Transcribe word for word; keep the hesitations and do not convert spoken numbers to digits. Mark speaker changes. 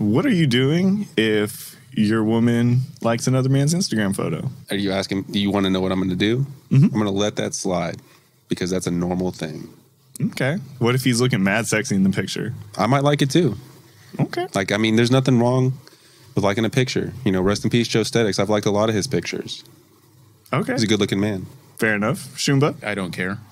Speaker 1: What are you doing if your woman likes another man's Instagram photo?
Speaker 2: Are you asking, do you want to know what I'm going to do?
Speaker 1: Mm-hmm.
Speaker 2: I'm going to let that slide because that's a normal thing.
Speaker 1: Okay. What if he's looking mad sexy in the picture?
Speaker 2: I might like it too.
Speaker 1: Okay.
Speaker 2: Like, I mean, there's nothing wrong with liking a picture. You know, rest in peace, Joe Stetics. I've liked a lot of his pictures.
Speaker 1: Okay.
Speaker 2: He's a good looking man.
Speaker 1: Fair enough. Shumba?
Speaker 3: I don't care.